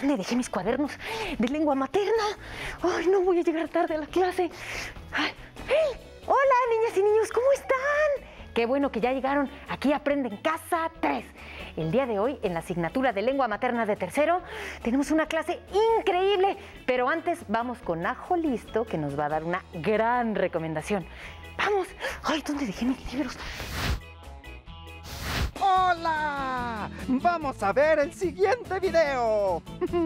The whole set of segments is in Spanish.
¿Dónde dejé mis cuadernos de lengua materna? Ay, no voy a llegar tarde a la clase. Ay, hola, niñas y niños, ¿cómo están? Qué bueno que ya llegaron. Aquí Aprende en Casa 3. El día de hoy, en la asignatura de lengua materna de tercero, tenemos una clase increíble. Pero antes vamos con Ajo Listo, que nos va a dar una gran recomendación. ¡Vamos! ¡Ay, ¿dónde dejé mis libros? ¡Hola! ¡Vamos a ver el siguiente video!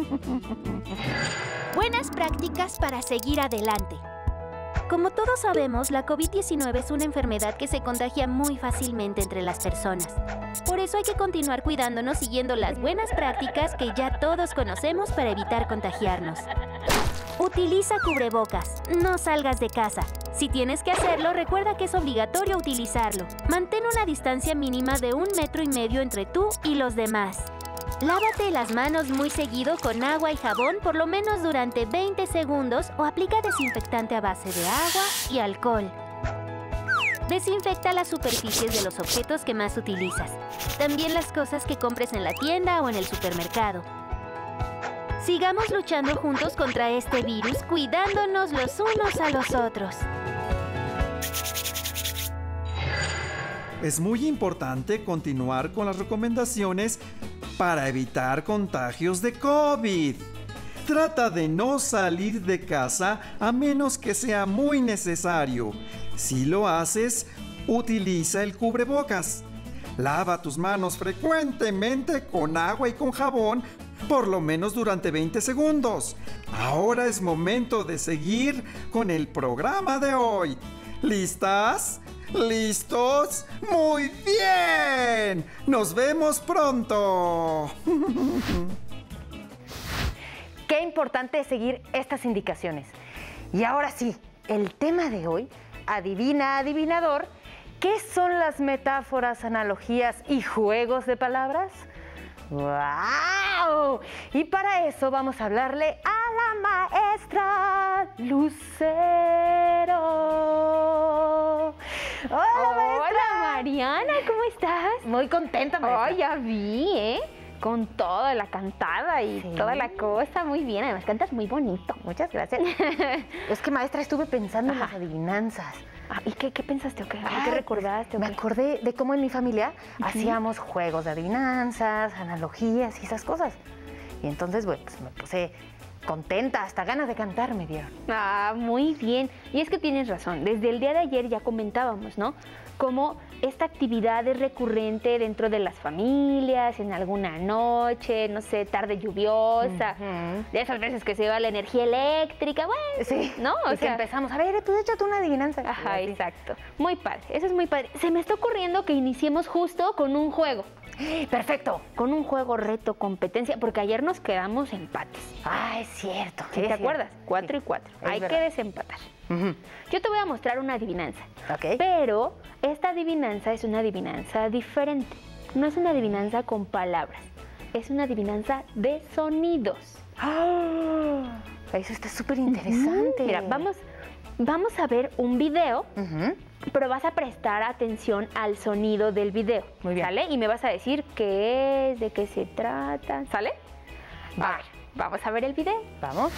Buenas prácticas para seguir adelante. Como todos sabemos, la COVID-19 es una enfermedad que se contagia muy fácilmente entre las personas. Por eso hay que continuar cuidándonos siguiendo las buenas prácticas que ya todos conocemos para evitar contagiarnos. Utiliza cubrebocas. No salgas de casa. Si tienes que hacerlo, recuerda que es obligatorio utilizarlo. Mantén una distancia mínima de 1,5 metros entre tú y los demás. Lávate las manos muy seguido con agua y jabón por lo menos durante 20 segundos o aplica desinfectante a base de agua y alcohol. Desinfecta las superficies de los objetos que más utilizas. También las cosas que compres en la tienda o en el supermercado. Sigamos luchando juntos contra este virus, cuidándonos los unos a los otros. Es muy importante continuar con las recomendaciones para evitar contagios de COVID. Trata de no salir de casa a menos que sea muy necesario. Si lo haces, utiliza el cubrebocas. Lava tus manos frecuentemente con agua y con jabón, por lo menos durante 20 segundos. Ahora es momento de seguir con el programa de hoy. ¿Listas? ¿Listos? ¡Muy bien! ¡Nos vemos pronto! Qué importante es seguir estas indicaciones. Y ahora sí, el tema de hoy, adivina, adivinador, ¿qué son las metáforas, analogías y juegos de palabras? ¡Wow! Y para eso vamos a hablarle a la maestra Lucero. ¡Hola, maestra! Hola, Mariana, ¿cómo estás? Muy contenta, maestra. Oh, ya vi, ¿eh? Con toda la cantada y Sí. toda la cosa. Muy bien, además cantas muy bonito. Muchas gracias. Es que, maestra, estuve pensando en las Ajá. adivinanzas. Ah, ¿y qué pensaste o qué? Ay, ¿Qué recordaste o Me qué? acordé de cómo en mi familia hacíamos juegos de adivinanzas, analogías y esas cosas. Y entonces, bueno, pues me puse contenta, hasta ganas de cantar me dieron. Ah, muy bien. Y es que tienes razón. Desde el día de ayer ya comentábamos, ¿no? Cómo esta actividad es recurrente dentro de las familias, en alguna noche, no sé, tarde lluviosa, de esas veces que se va la energía eléctrica, bueno, Sí, ¿no? y que empezamos, a ver, pues échate una adivinanza. Ajá, Así. exacto. Muy padre, eso es muy padre. Se me está ocurriendo que iniciemos justo con un juego. Perfecto. Con un juego reto, competencia, porque ayer nos quedamos empates. Ah, es cierto. ¿Sí te acuerdas? 4 y 4. es Hay verdad. que desempatar. Yo te voy a mostrar una adivinanza. Ok. Pero esta adivinanza es una adivinanza diferente. No es una adivinanza con palabras. Es una adivinanza de sonidos. Ah, eso está súper interesante. Mira, vamos a ver un video, Ujú. pero vas a prestar atención al sonido del video. Muy bien. ¿Sale? Y me vas a decir qué es, de qué se trata. ¿Sale? Va. A ver, vamos a ver el video. Vamos.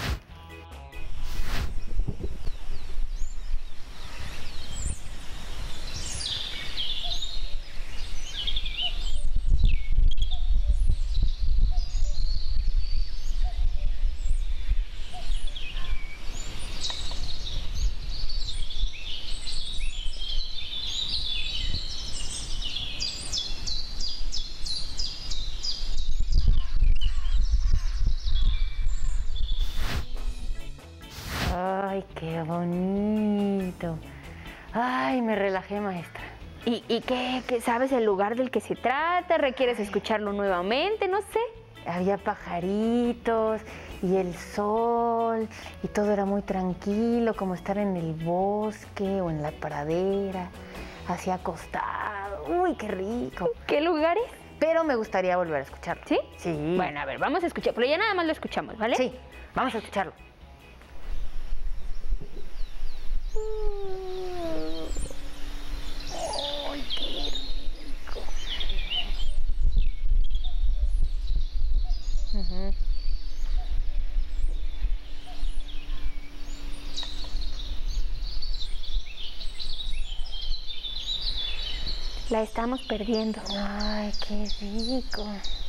Ay, qué bonito. Ay, me relajé, maestra. ¿Y qué sabes el lugar del que se trata? ¿Requieres escucharlo nuevamente? No sé. Había pajaritos y el sol y todo era muy tranquilo, como estar en el bosque o en la pradera, así acostado. Uy, qué rico. ¿Qué lugares? Pero me gustaría volver a escucharlo. ¿Sí? Sí. Bueno, a ver, vamos a escuchar. Pero ya nada más lo escuchamos, ¿vale? Sí, vamos a escucharlo. Ay, qué rico. La estamos perdiendo. Ay, qué rico.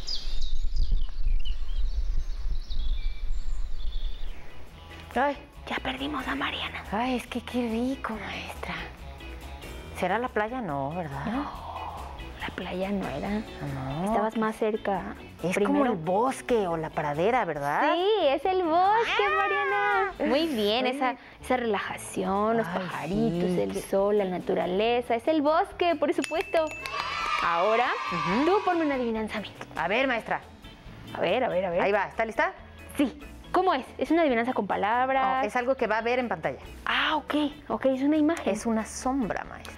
Ay, Ya perdimos a Mariana. ay, es que qué rico, maestra. ¿Será la playa? No, ¿verdad? La playa no era. No. Estabas más cerca. Es como el bosque o la pradera, ¿verdad? Sí, es el bosque, Mariana. Muy bien, esa relajación, los Ay, pajaritos, sí, el sol, la naturaleza. Es el bosque, por supuesto. Ahora, tú ponme una adivinanza a mí. A ver, maestra. A ver. Ahí va, ¿está lista? Sí. ¿Cómo es? ¿Es una adivinanza con palabras? No, es algo que va a ver en pantalla. Ah, ok, es una imagen. Es una sombra, maestra.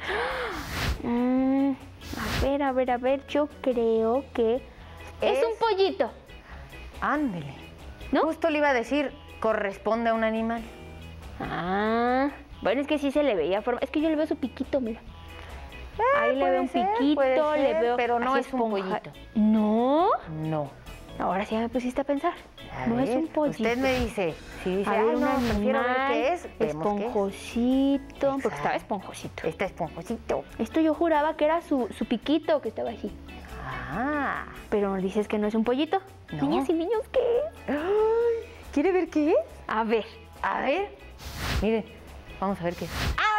A ver, yo creo que es un pollito, Ándele. ¿no? Justo le iba a decir, corresponde a un animal. Bueno, es que sí se le veía forma. Es que yo le veo su piquito, mira. Ahí le veo un piquito, puede le ser, veo. pero no así es un pollito. ¿No? No. Ahora sí ya me pusiste a pensar. A No es ver, un pollito. Usted me dice, si dice, A ver, "Ay, un no, prefiero ver animal qué es, vemos qué es". esponjosito, porque estaba Exacto. esponjosito. Está esponjosito. Esto yo juraba que era su piquito que estaba así. Ah. Pero dices que no es un pollito. No. Niñas y niños, ¿qué es? ¿Quiere ver qué es? A ver. A ver. Miren, vamos a ver qué es.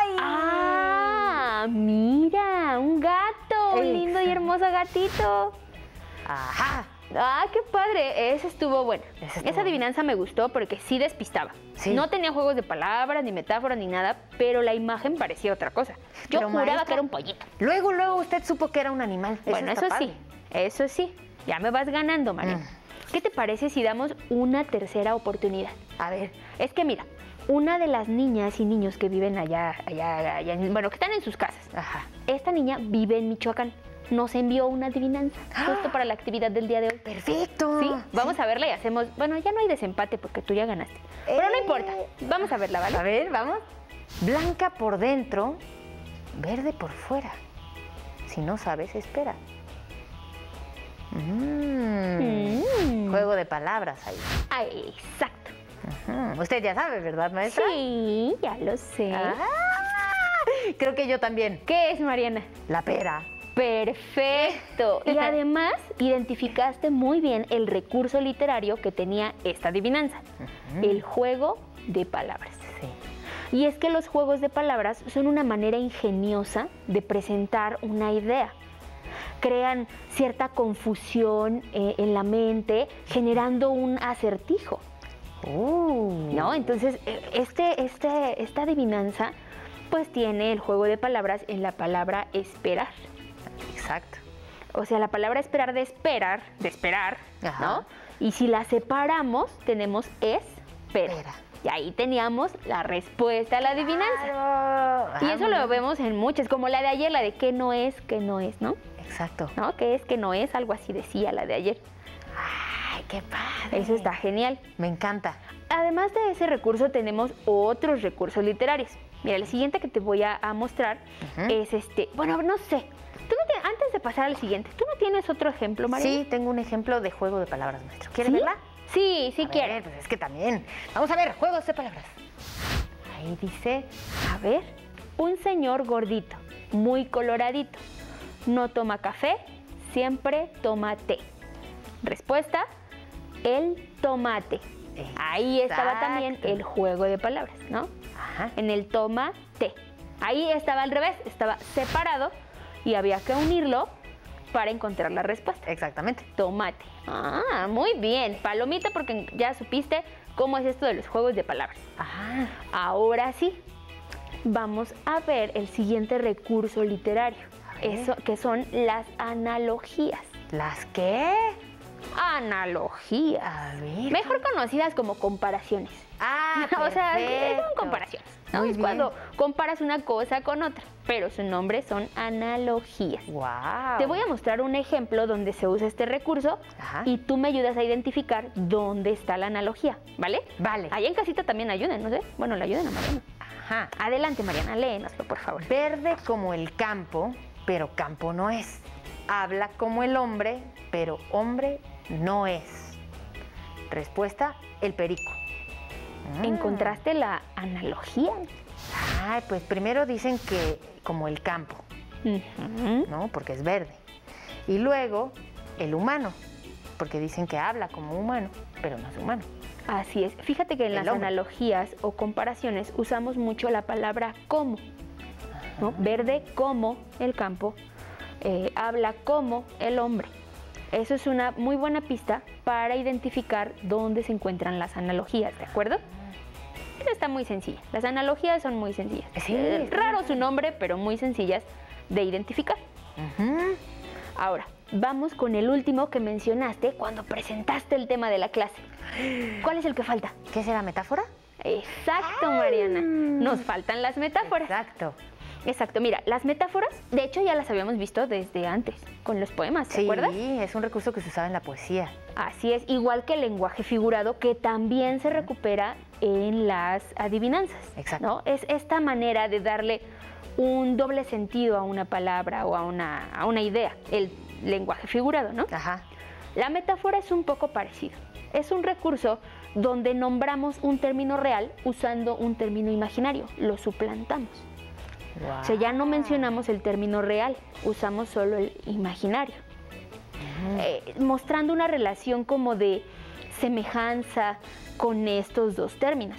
¡Ah! Mira, un gato, un lindo y hermoso gatito. Ajá. ¡Ah, qué padre! Esa estuvo buena. Esa estuvo Esa adivinanza me gustó porque sí despistaba. Sí. No tenía juegos de palabras, ni metáforas, ni nada, pero la imagen parecía otra cosa. Yo Pero, juraba maestra, que era un pollito. Luego usted supo que era un animal. Bueno, está eso sí, padre. eso sí. Ya me vas ganando, Mariana. ¿Qué te parece si damos una tercera oportunidad? A ver. Es que mira, una de las niñas y niños que viven allá, bueno, que están en sus casas. Ajá. Esta niña vive en Michoacán. Nos envió una adivinanza justo para la actividad del día de hoy. Perfecto. ¿Sí? Vamos a verla y hacemos... Bueno, ya no hay desempate porque tú ya ganaste. Pero no importa. Vamos a verla, ¿vale? A ver, vamos. Blanca por dentro, verde por fuera. Si no sabes, espera. Juego de palabras ahí. Ay, exacto. Usted ya sabe, ¿verdad, maestra? Sí, ya lo sé. Ah, creo que yo también. ¿Qué es, Mariana? La pera. Perfecto. Y además identificaste muy bien el recurso literario que tenía esta adivinanza. El juego de palabras. Sí. Y es que los juegos de palabras son una manera ingeniosa de presentar una idea. Crean cierta confusión en la mente, generando un acertijo. ¿No? Entonces, esta adivinanza pues tiene el juego de palabras en la palabra esperar. Exacto. O sea, la palabra esperar de esperar, Ajá. ¿no? Y si la separamos, tenemos espera. Espera. Y ahí teníamos la respuesta a la adivinanza. Claro. Y eso lo vemos en muchas, como la de ayer, la de qué no es, ¿no? Exacto. ¿No? ¿Qué es, qué no es? Algo así decía la de ayer. Ay, qué padre. Eso está genial. Me encanta. Además de ese recurso, tenemos otros recursos literarios. Mira, el siguiente que te voy a mostrar es bueno, no sé. Antes de pasar al siguiente, ¿tú no tienes otro ejemplo, María? Sí, tengo un ejemplo de juego de palabras, maestro. ¿Quiere ¿Sí? verla? Sí, A quiero. ver, pues es que también. Vamos a ver, juegos de palabras. Ahí dice, A ver, un señor gordito, muy coloradito, no toma café, siempre toma té. Respuesta, el tomate. Ahí estaba también Exacto. el juego de palabras, ¿no? ajá, En el toma té. Ahí estaba al revés, estaba separado y había que unirlo para encontrar la respuesta. exactamente. Tomate. Ah, muy bien. Palomita porque ya supiste cómo es esto de los juegos de palabras. Ajá. Ahora sí, vamos a ver el siguiente recurso literario, eso que son las analogías. ¿Las qué? Analogías. A ver. Mejor conocidas como comparaciones. Ah, O sea, son perfecto. comparaciones. ¿no? Muy Es bien. cuando comparas una cosa con otra, pero su nombre son analogías. Wow. Te voy a mostrar un ejemplo donde se usa este recurso Ajá. y tú me ayudas a identificar dónde está la analogía, ¿vale? Vale. Allá en casita también ayuden, no sé. Bueno, le ayuden a Mariana. Ajá. Adelante, Mariana, léenoslo, por favor. Verde como el campo, pero campo no es. Habla como el hombre, pero hombre no es. Respuesta, el perico. ¿Encontraste la analogía? Ay, pues primero dicen que como el campo. ¿no? Porque es verde. Y luego el humano, porque dicen que habla como humano, pero no es humano. Así es. Fíjate que en las analogías o comparaciones usamos mucho la palabra como, ¿no? Verde como el campo, habla como el hombre. Eso es una muy buena pista para identificar dónde se encuentran las analogías, ¿de acuerdo? Está muy sencilla. Las analogías son muy sencillas. Sí, raro su nombre, pero muy sencillas de identificar. Ahora, vamos con el último que mencionaste cuando presentaste el tema de la clase. ¿Cuál es el que falta? ¿Qué será, metáfora? Exacto, Mariana. Nos faltan las metáforas. Exacto, mira, las metáforas, de hecho ya las habíamos visto desde antes, con los poemas, ¿te acuerdas? Sí, es un recurso que se usaba en la poesía. Así es, igual que el lenguaje figurado, que también se recupera en las adivinanzas. Exacto. ¿No? Es esta manera de darle un doble sentido a una palabra o a una idea, el lenguaje figurado, ¿no? Ajá. La metáfora es un poco parecido. Es un recurso donde nombramos un término real usando un término imaginario, lo suplantamos. Wow. O sea, ya no mencionamos el término real, usamos solo el imaginario. Mostrando una relación como de semejanza con estos dos términos.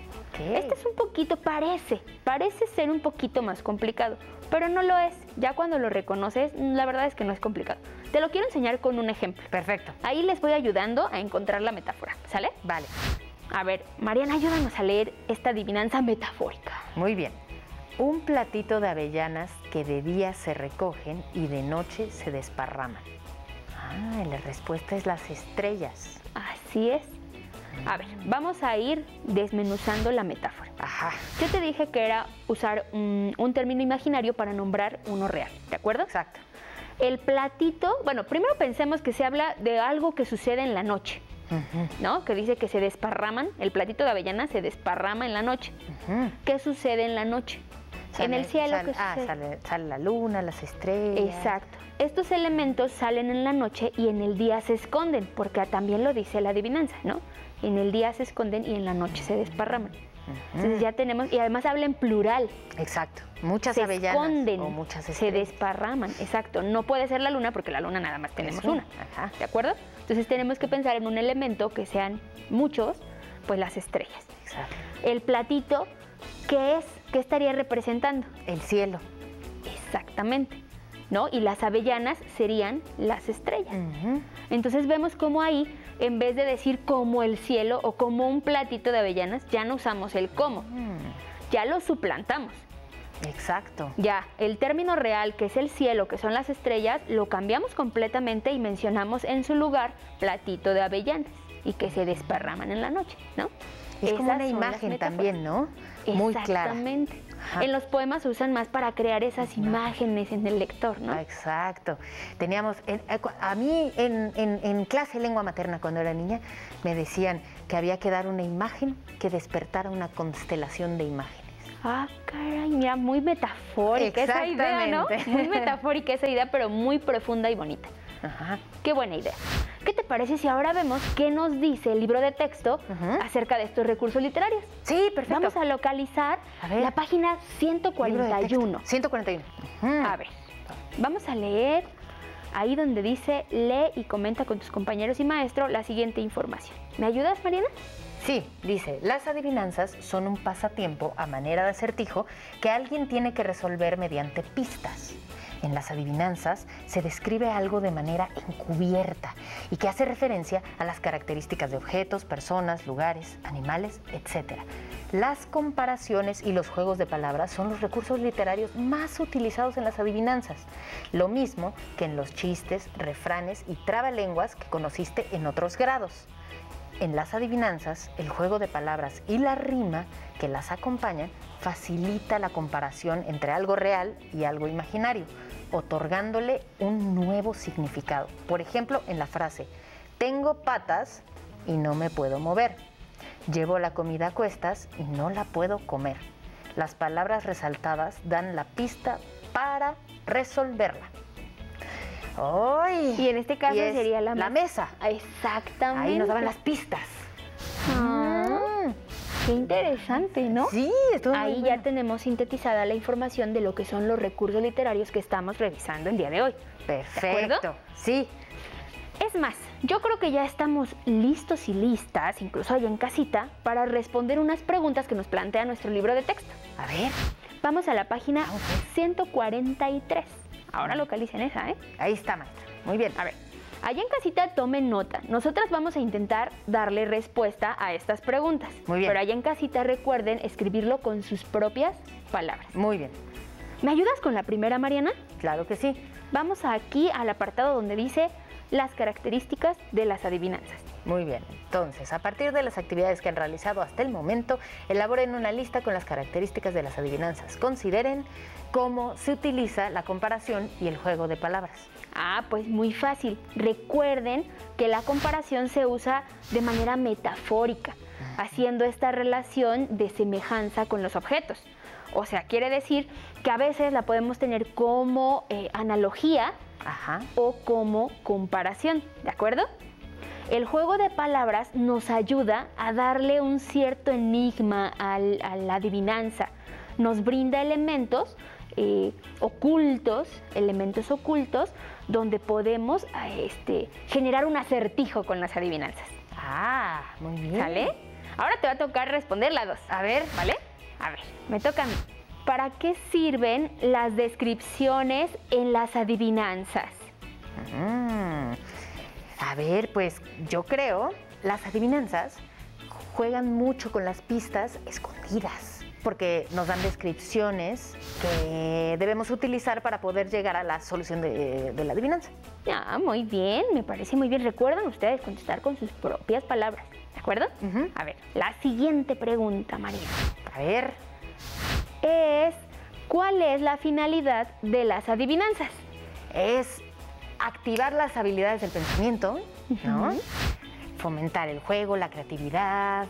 Este es un poquito, parece ser un poquito más complicado, pero no lo es. Ya cuando lo reconoces, la verdad es que no es complicado. Te lo quiero enseñar con un ejemplo. Perfecto. Ahí les voy ayudando a encontrar la metáfora, ¿sale? Vale. A ver, Mariana, ayúdanos a leer esta adivinanza metafórica. Muy bien. Un platito de avellanas que de día se recogen y de noche se desparraman. Ah, la respuesta es las estrellas. Así es. A ver, vamos a ir desmenuzando la metáfora. Ajá. Yo te dije que era usar un término imaginario para nombrar uno real, ¿de acuerdo? Exacto. El platito, bueno, primero pensemos que se habla de algo que sucede en la noche, ¿no? Que dice que se desparraman, el platito de avellana se desparrama en la noche. ¿Qué sucede en la noche? En el cielo, ¿qué sucede? Sale la luna, las estrellas. Exacto. Estos elementos salen en la noche y en el día se esconden, porque también lo dice la adivinanza, ¿no? En el día se esconden y en la noche se desparraman. Entonces ya tenemos, y además habla en plural. Exacto. Muchas se avellanas esconden, o muchas se estrellas. desparraman. Exacto. No puede ser la luna porque la luna nada más tenemos una. Ajá. ¿De acuerdo? Entonces tenemos que pensar en un elemento que sean muchos, pues las estrellas. Exacto. El platito, ¿qué es? ¿Qué estaría representando? El cielo. Exactamente, ¿no? Y las avellanas serían las estrellas. Entonces vemos cómo ahí, en vez de decir como el cielo o como un platito de avellanas, ya no usamos el como, ya lo suplantamos. Exacto. Ya, el término real, que es el cielo, que son las estrellas, lo cambiamos completamente y mencionamos en su lugar platito de avellanas y que se desparraman en la noche, ¿no? Es como Esas una son las imagen metáforas. también, ¿no? Muy clara. Exactamente. Ajá. En los poemas se usan más para crear esas imágenes en el lector, ¿no? Exacto. Teníamos, a mí en clase de lengua materna cuando era niña, me decían que había que dar una imagen que despertara una constelación de imágenes. Ah, caray, mira, muy metafórica esa idea, ¿no? Muy metafórica esa idea, pero muy profunda y bonita. Ajá. Qué buena idea. ¿Qué te parece si ahora vemos qué nos dice el libro de texto acerca de estos recursos literarios? Sí, perfecto. Vamos a localizar la página 141. 141. A ver, vamos a leer ahí donde dice lee y comenta con tus compañeros y maestro la siguiente información. ¿Me ayudas, Mariana? Sí, dice, las adivinanzas son un pasatiempo a manera de acertijo que alguien tiene que resolver mediante pistas. En las adivinanzas se describe algo de manera encubierta y que hace referencia a las características de objetos, personas, lugares, animales, etc. Las comparaciones y los juegos de palabras son los recursos literarios más utilizados en las adivinanzas, lo mismo que en los chistes, refranes y trabalenguas que conociste en otros grados. En las adivinanzas, el juego de palabras y la rima que las acompañan facilita la comparación entre algo real y algo imaginario, otorgándole un nuevo significado. Por ejemplo, en la frase, tengo patas y no me puedo mover. Llevo la comida a cuestas y no la puedo comer. Las palabras resaltadas dan la pista para resolverla. ¡Ay! Y en este caso sería la mesa. Exactamente. Ahí nos daban las pistas. Qué interesante, ¿no? Sí, estuvo muy Ahí bueno. ya tenemos sintetizada la información de lo que son los recursos literarios que estamos revisando el día de hoy. Perfecto. acuerdo? Sí. Es más, yo creo que ya estamos listos y listas, incluso allá en casita, para responder unas preguntas que nos plantea nuestro libro de texto. A ver, Vamos a la página 143. Ahora localicen esa, ¿eh? ahí está, maestra. Muy bien. A ver, allá en casita tomen nota. Nosotras vamos a intentar darle respuesta a estas preguntas. Muy bien. Pero allá en casita recuerden escribirlo con sus propias palabras. Muy bien. ¿Me ayudas con la primera, Mariana? Claro que sí. Vamos aquí al apartado donde dice las características de las adivinanzas. Muy bien. Entonces, a partir de las actividades que han realizado hasta el momento, elaboren una lista con las características de las adivinanzas. Consideren cómo se utiliza la comparación y el juego de palabras. Ah, pues muy fácil. Recuerden que la comparación se usa de manera metafórica, haciendo esta relación de semejanza con los objetos. O sea, quiere decir que a veces la podemos tener como analogía Ajá. o como comparación, ¿de acuerdo? El juego de palabras nos ayuda a darle un cierto enigma a la adivinanza. Nos brinda elementos ocultos, donde podemos generar un acertijo con las adivinanzas. Ah, muy bien. ¿Sale? Ahora te va a tocar responder la 2. A ver, ¿Vale? A ver, me toca a mí. ¿Para qué sirven las descripciones en las adivinanzas? A ver, pues yo creo, las adivinanzas juegan mucho con las pistas escondidas, porque nos dan descripciones que debemos utilizar para poder llegar a la solución de la adivinanza. Ah, muy bien, me parece muy bien. Recuerden ustedes contestar con sus propias palabras, ¿de acuerdo? Ujú. A ver, la siguiente pregunta, María, A ver, es ¿cuál es la finalidad de las adivinanzas? es activar las habilidades del pensamiento, ¿no? Fomentar el juego, la creatividad,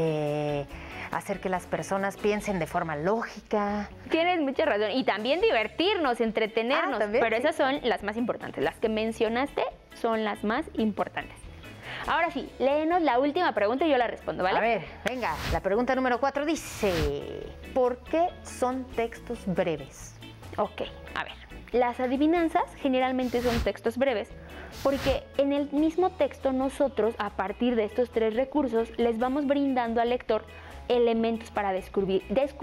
hacer que las personas piensen de forma lógica. Tienes mucha razón. Y también divertirnos, entretenernos. Ah, también, pero sí. esas son las más importantes. Las que mencionaste son las más importantes. Ahora sí, léenos la última pregunta y yo la respondo, ¿vale? A ver, venga, la pregunta número 4 dice, ¿por qué son textos breves? Ok, a ver. Las adivinanzas generalmente son textos breves porque en el mismo texto nosotros, a partir de estos 3 recursos, les vamos brindando al lector elementos para descubrir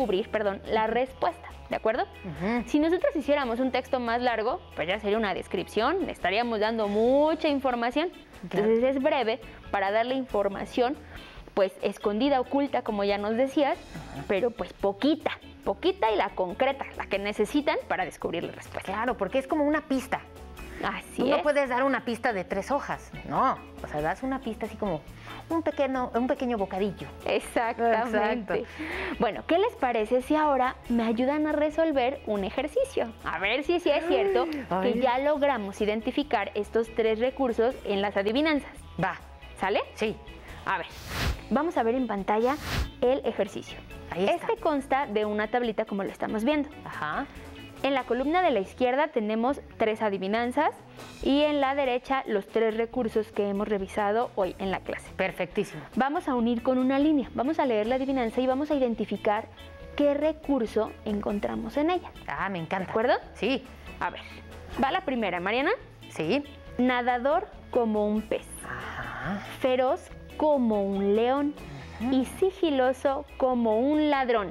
la respuesta, ¿de acuerdo? Si nosotros hiciéramos un texto más largo, pues ya sería una descripción, le estaríamos dando mucha información. Claro. Entonces es breve para darle información pues escondida, oculta, como ya nos decías, pero pues poquita y la concreta, la que necesitan para descubrir la respuesta. Claro, porque es como una pista. Así Tú es. no puedes dar una pista de 3 hojas, no. O sea, das una pista así como un pequeño bocadillo. Exactamente. Exacto. Bueno, ¿qué les parece si ahora me ayudan a resolver un ejercicio? A ver si sí es cierto Ay. que ya logramos identificar estos 3 recursos en las adivinanzas. Va, ¿Sale? sí. A ver, vamos a ver en pantalla el ejercicio. Ahí está. Este consta de una tablita como lo estamos viendo. Ajá. En la columna de la izquierda tenemos 3 adivinanzas y en la derecha los 3 recursos que hemos revisado hoy en la clase. Perfectísimo. Vamos a unir con una línea, vamos a leer la adivinanza y vamos a identificar qué recurso encontramos en ella. Ah, me encanta. ¿De acuerdo? Sí, A ver, va la primera, Mariana. sí. Nadador como un pez, Ajá. feroz como un león y sigiloso como un ladrón.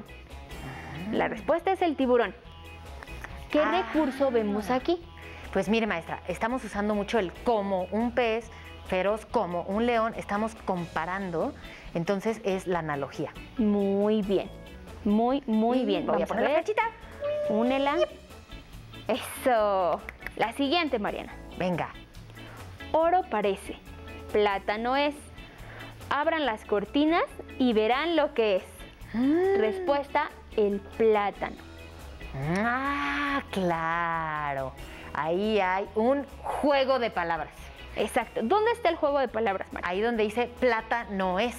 La respuesta es el tiburón. ¿Qué recurso vemos aquí? Pues mire, maestra, estamos usando mucho el como un pez, feroz como un león. Estamos comparando, entonces es la analogía. Muy bien, muy Y bien. voy a Vamos poner la ver. flechita. Únela. Eso. La siguiente, Mariana. Venga. Oro parece, plata no es. Abran las cortinas y verán lo que es. Respuesta, el plátano. Ah, claro. Ahí hay un juego de palabras. Exacto. ¿Dónde está el juego de palabras, Mariana? Ahí donde dice plata no es.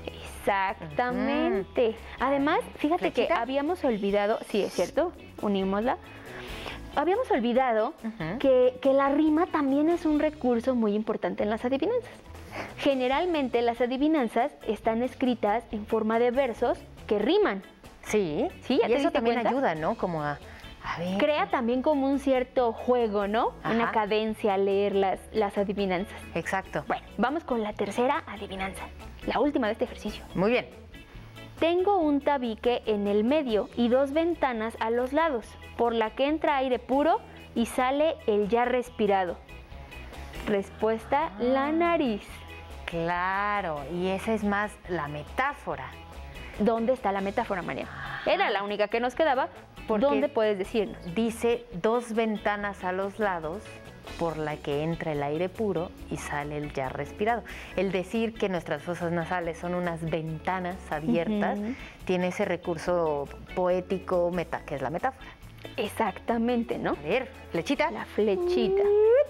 Exactamente. Además, fíjate que ¿Flechita? habíamos olvidado, sí, es cierto, unímosla. Habíamos olvidado Ujú. que la rima también es un recurso muy importante en las adivinanzas. Generalmente las adivinanzas están escritas en forma de versos que riman. Sí, Sí, ¿ya y te eso diste también cuenta? ayuda, ¿no? Como a ver. Crea también como un cierto juego, ¿no? Ajá. Una cadencia al leer las adivinanzas. Exacto. Bueno, vamos con la tercera adivinanza, la última de este ejercicio. Muy bien. Tengo un tabique en el medio y 2 ventanas a los lados, por la que entra aire puro y sale el ya respirado. Respuesta, la nariz. Claro, y esa es más la metáfora. ¿Dónde está la metáfora, María? Era la única que nos quedaba. Porque ¿Dónde puedes decirnos? Dice 2 ventanas a los lados por la que entra el aire puro y sale el ya respirado. El decir que nuestras fosas nasales son unas ventanas abiertas tiene ese recurso poético que es la metáfora. Exactamente, ¿no? A ver, flechita. La flechita.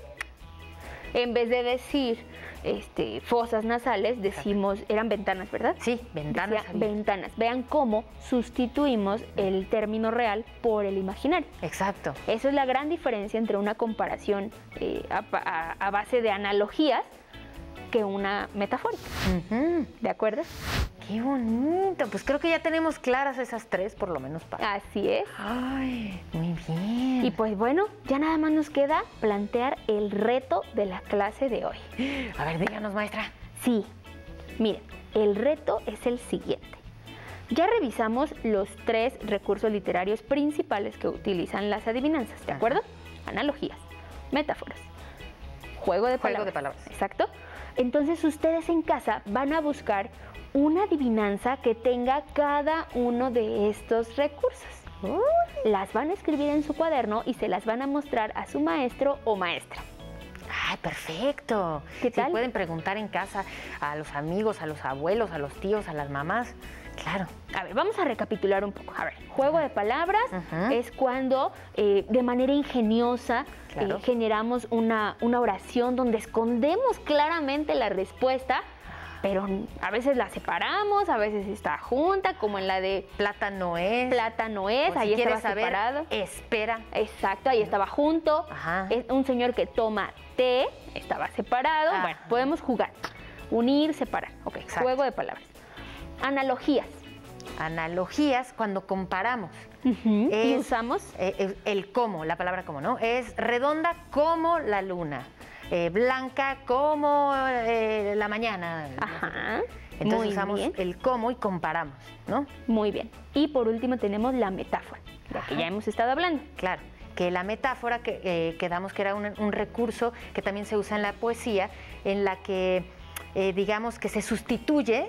En vez de decir fosas nasales, decimos, eran ventanas, ¿verdad? Sí, ventanas Decía abiertas. ventanas. Vean cómo sustituimos el término real por el imaginario. Exacto. Eso es la gran diferencia entre una comparación a base de analogías que una metafórica. Ujú. ¿De acuerdo? Qué bonito. Pues creo que ya tenemos claras esas 3, por lo menos para. Así es. Ay, muy bien. Y pues bueno, ya nada más nos queda plantear el reto de la clase de hoy. A ver, díganos, maestra. Sí, miren, el reto es el siguiente. Ya revisamos los 3 recursos literarios principales que utilizan las adivinanzas, ¿de acuerdo? Analogías, metáforas, juego de palabras. Juego de palabras. Exacto. Entonces ustedes en casa van a buscar una adivinanza que tenga cada uno de estos recursos. Las van a escribir en su cuaderno y se las van a mostrar a su maestro o maestra. Ay, perfecto. ¿Qué tal? Sí, pueden preguntar en casa a los amigos, a los abuelos, a los tíos, a las mamás. Claro. A ver, vamos a recapitular un poco. A ver, juego de palabras Ujú. es cuando de manera ingeniosa Claro. generamos una oración donde escondemos claramente la respuesta, pero a veces la separamos, a veces está junta, como en la de Plata no es. plata no es, O si ahí quieres estaba saber, separado. espera. Exacto, ahí estaba junto. Ajá. Es un señor que toma té, estaba separado. Ajá. Bueno, podemos jugar. Unir, separar. Ok, Exacto. juego de palabras. Analogías. Analogías cuando comparamos. Y Es- usamos el cómo, la palabra cómo, ¿no? Es redonda como la luna, blanca como la mañana. Ajá. Entonces Muy usamos bien. el cómo y comparamos, ¿no? Muy bien. Y por último tenemos la metáfora, de la que ya hemos estado hablando. Claro, que la metáfora que quedamos que era un recurso que también se usa en la poesía, en la que digamos que se sustituye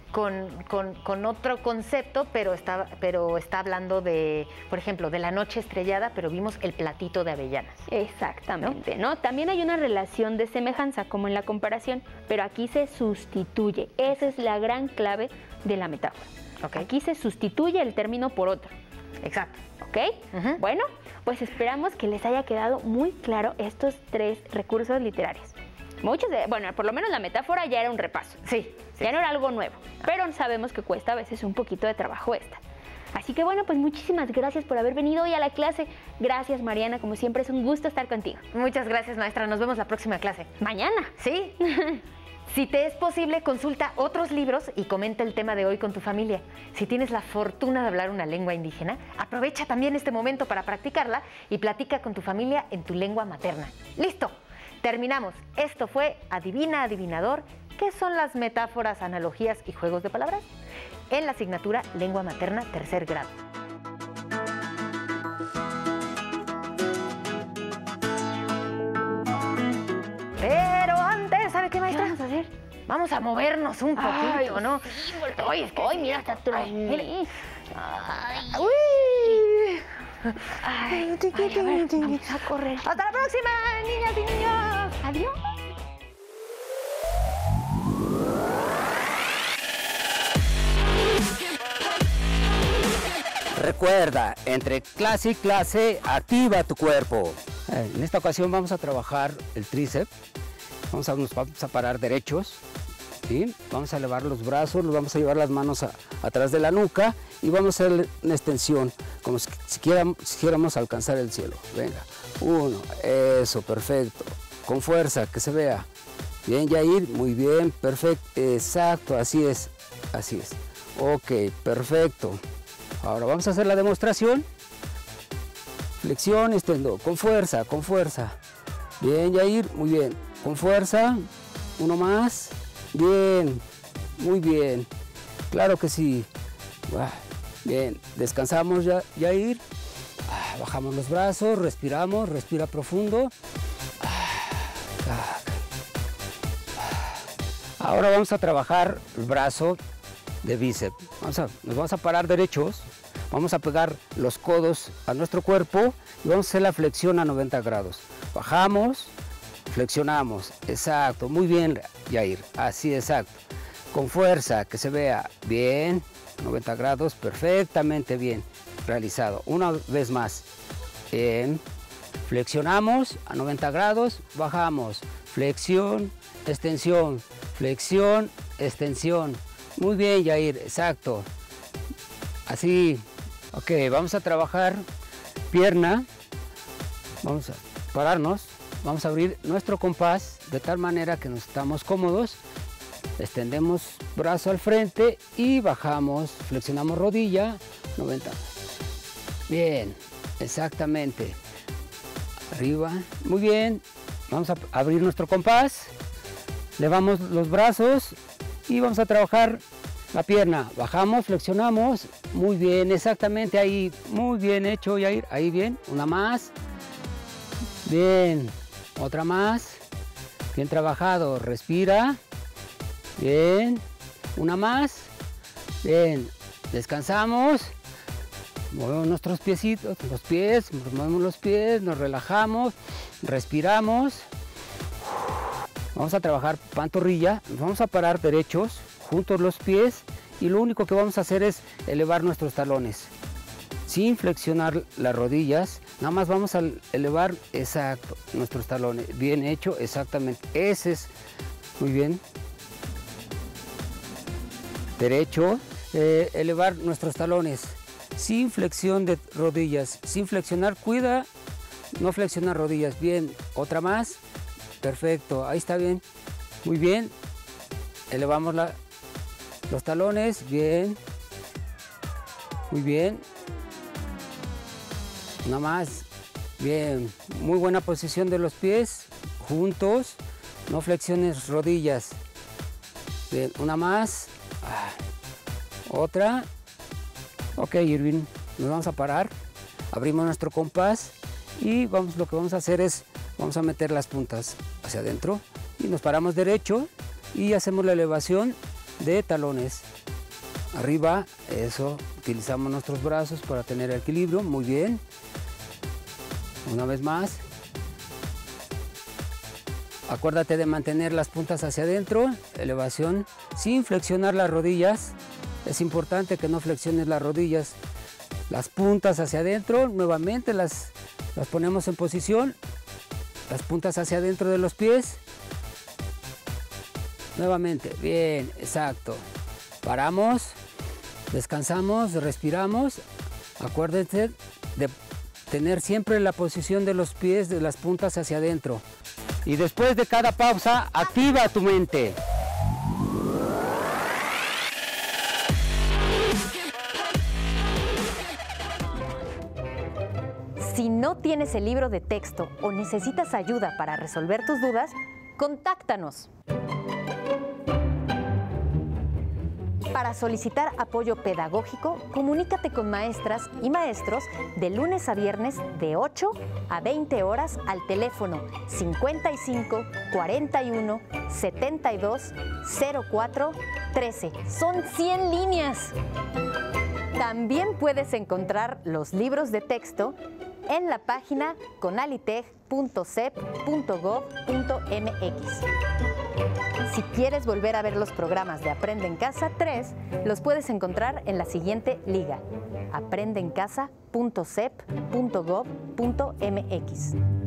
con otro concepto, pero está hablando de, por ejemplo, de la noche estrellada, pero vimos el platito de avellanas. Exactamente, ¿no? También hay una relación de semejanza como en la comparación, pero aquí se sustituye. Esa es la gran clave de la metáfora. Ok. Aquí se sustituye el término por otro. Exacto. ¿Ok? Ujú. Bueno, pues esperamos que les haya quedado muy claro estos 3 recursos literarios. Bueno, por lo menos la metáfora ya era un repaso. Sí. Ya no era algo nuevo, pero sabemos que cuesta a veces un poquito de trabajo esta. Así que bueno, pues muchísimas gracias por haber venido hoy a la clase. Gracias, Mariana, como siempre es un gusto estar contigo. Muchas gracias, maestra. Nos vemos la próxima clase. Mañana. ¿Sí? Si te es posible, consulta otros libros y comenta el tema de hoy con tu familia. Si tienes la fortuna de hablar una lengua indígena, aprovecha también este momento para practicarla y platica con tu familia en tu lengua materna. ¡Listo! Terminamos. Esto fue Adivina, Adivinador. ¿Qué son las metáforas, analogías y juegos de palabras? En la asignatura Lengua Materna, 3er grado. Pero antes, ¿sabe qué, ¿Qué maestra? vamos a hacer? Vamos a movernos un poquito, ¿no? Ay, es que Ay, mira, está Ay. Uy. Ay, a ver, vamos a correr. Hasta la próxima, niñas y niños. Adiós. Recuerda, entre clase y clase, activa tu cuerpo. En esta ocasión vamos a trabajar el tríceps. Nos vamos a parar derechos. ¿Sí? Vamos a elevar los brazos, nos vamos a llevar las manos atrás de la nuca y vamos a hacer una extensión, como si quisiéramos alcanzar el cielo. Venga, 1, eso, perfecto. Con fuerza, que se vea. Bien, Yair, muy bien, perfecto, exacto, así es, así es. Ok, perfecto. Ahora vamos a hacer la demostración. Flexión, extiendo, con fuerza, con fuerza. Bien, Yair, muy bien, con fuerza. Uno más. Bien, muy bien. Claro que sí. Bien, descansamos, Yair. Bajamos los brazos, respiramos, respira profundo. Ahora vamos a trabajar el brazo de bíceps. Nos vamos a parar derechos, vamos a pegar los codos a nuestro cuerpo y vamos a hacer la flexión a 90 grados. Bajamos, flexionamos, exacto, muy bien, Yair, así, exacto. Con fuerza, que se vea bien, 90 grados, perfectamente bien realizado. Una vez más, bien, flexionamos a 90 grados, bajamos, flexión, extensión, flexión, extensión. Muy bien, Yair, exacto. Así. Ok, vamos a trabajar pierna. Vamos a pararnos. Vamos a abrir nuestro compás de tal manera que nos estamos cómodos. Extendemos brazo al frente y bajamos. Flexionamos rodilla. 90. Bien, exactamente. Arriba. Muy bien. Vamos a abrir nuestro compás. Levamos los brazos y vamos a trabajar la pierna. Bajamos, flexionamos. Muy bien, exactamente ahí. Muy bien hecho, Yair. Ahí bien. Una más. Bien. Otra más. Bien trabajado. Respira. Bien. Una más. Bien. Descansamos. Movemos nuestros piecitos, los pies. Movemos los pies. Nos relajamos. Respiramos. Vamos a trabajar pantorrilla, nos vamos a parar derechos, juntos los pies y lo único que vamos a hacer es elevar nuestros talones. Sin flexionar las rodillas, nada más vamos a elevar, exacto, nuestros talones. Bien hecho, exactamente, ese es, muy bien. Derecho, elevar nuestros talones, sin flexión de rodillas, sin flexionar, cuida, no flexionar rodillas. Bien, otra más. Perfecto, ahí está bien, muy bien, elevamos los talones, bien, muy bien, una más, bien, muy buena posición de los pies, juntos, no flexiones rodillas, bien, una más, otra, ok, Irving, nos vamos a parar, abrimos nuestro compás y lo que vamos a hacer es, vamos a meter las puntas hacia adentro y nos paramos derecho y hacemos la elevación de talones. Arriba, eso, utilizamos nuestros brazos para tener equilibrio, muy bien. Una vez más. Acuérdate de mantener las puntas hacia adentro, elevación, sin flexionar las rodillas. Es importante que no flexiones las rodillas. Las puntas hacia adentro, nuevamente las ponemos en posición. Las puntas hacia adentro de los pies. Nuevamente, bien, exacto. Paramos, descansamos, respiramos. Acuérdense de tener siempre la posición de los pies, de las puntas hacia adentro. Y después de cada pausa, activa tu mente. Si no tienes el libro de texto o necesitas ayuda para resolver tus dudas, contáctanos. Para solicitar apoyo pedagógico, comunícate con maestras y maestros de lunes a viernes de 8 a 20 horas al teléfono 55 41 72 04 13. Son 100 líneas. También puedes encontrar los libros de texto en la página conalitech.cep.gov.mx. Si quieres volver a ver los programas de Aprende en Casa 3, los puedes encontrar en la siguiente liga: aprendeencasa.cep.gov.mx.